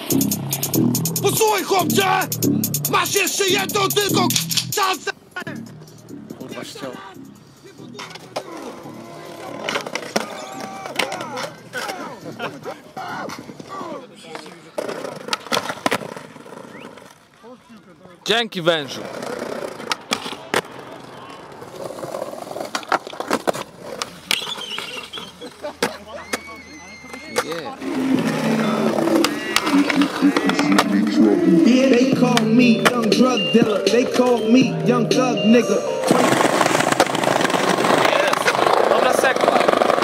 Posłuchaj, chłopcze! Masz jeszcze jedną tylko szansę! Kurwa ściął. Dzięki, wężu. Yeah. Yeah, they call me young drug dealer. They call me young thug nigga. Jest. Dobra sekwa.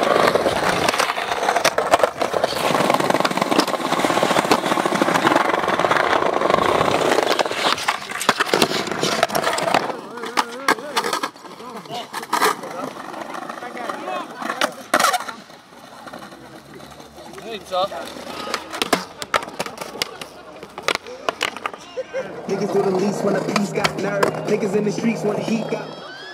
No i co? Niggas do the least when a piece got nerve. Niggas in the streets when the heat got.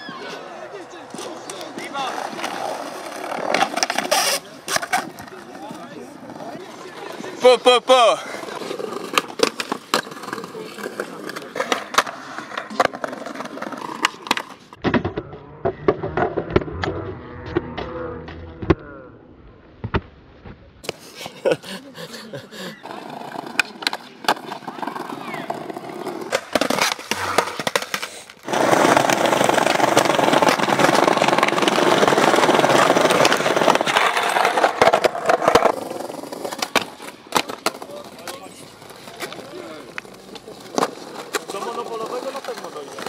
Po. Do monopolowego na pewno dojdzie.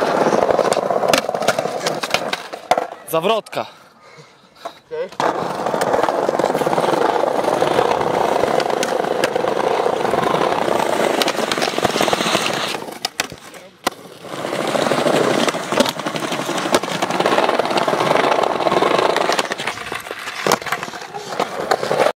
Zawrotka. Okay.